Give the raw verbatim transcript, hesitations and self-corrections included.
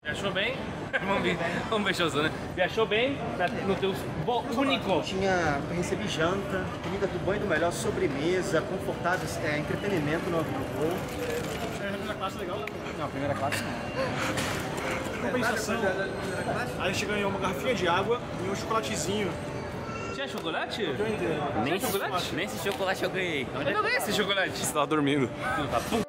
Achou bem? Vamos ver, vamos ver, showzão, né? Achou bem no teu voo único? Tinha, recebi janta, comida do bom e do melhor, sobremesa, confortável, é, entretenimento no voo. A primeira classe legal, né? Não, primeira classe não. Compensação. Aí a gente ganhou uma garrafinha de água e um chocolatezinho. Tinha chocolate? Eu inteiro. Nem chocolate? Nem esse chocolate eu ganhei. Onde é que eu ganhei esse chocolate? Você tava dormindo. Tá, pum.